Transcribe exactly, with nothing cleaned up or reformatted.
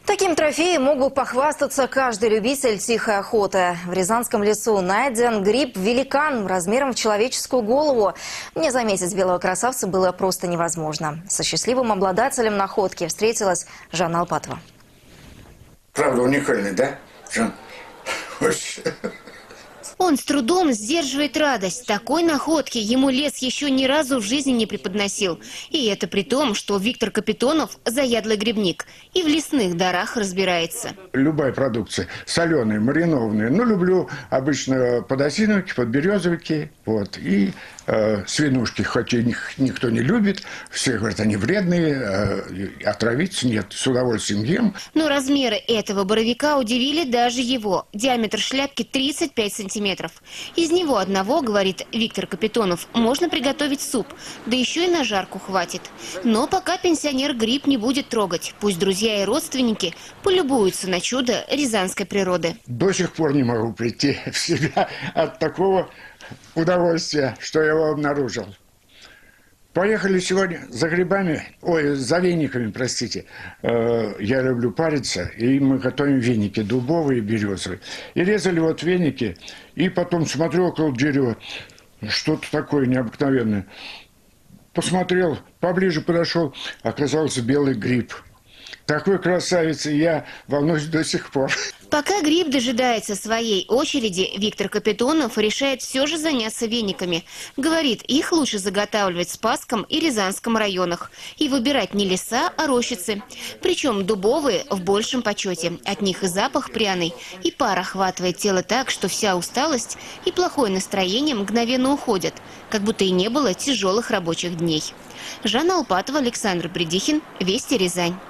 Таким трофеем мог бы похвастаться каждый любитель тихой охоты. В Рязанском лесу найден гриб-великан размером в человеческую голову. Не заметить белого красавца было просто невозможно. Со счастливым обладателем находки встретилась Жанна Алпатова. Правда уникальный, да, Жан? Он с трудом сдерживает радость. Такой находки ему лес еще ни разу в жизни не преподносил. И это при том, что Виктор Капитонов – заядлый грибник и в лесных дарах разбирается. Любая продукция, соленые, маринованные. Ну, люблю обычно подосиновики, подберезовики, вот, и э, свинушки, хоть и их никто не любит. Все говорят, они вредные, э, отравиться нет, с удовольствием ем. Но размеры этого боровика удивили даже его. Диаметр шляпки тридцать пять сантиметров. Из него одного, говорит Виктор Капитонов, можно приготовить суп, да еще и на жарку хватит. Но пока пенсионер гриб не будет трогать. Пусть друзья и родственники полюбуются на чудо рязанской природы. До сих пор не могу прийти в себя от такого удовольствия, что я его обнаружил. Поехали сегодня за грибами, ой, за вениками, простите. Э, я люблю париться, и мы готовим веники дубовые и березовые. И резали вот веники, и потом смотрел около дерева, что-то такое необыкновенное. Посмотрел, поближе подошел, оказался белый гриб. Такой красавец, и я волнуюсь до сих пор. Пока гриб дожидается своей очереди, Виктор Капитонов решает все же заняться вениками. Говорит, их лучше заготавливать в Спасском и Рязанском районах. И выбирать не леса, а рощицы. Причем дубовые в большем почете. От них и запах пряный, и пар охватывает тело так, что вся усталость и плохое настроение мгновенно уходят. Как будто и не было тяжелых рабочих дней. Жанна Алпатова, Александр Бредихин, Вести, Рязань.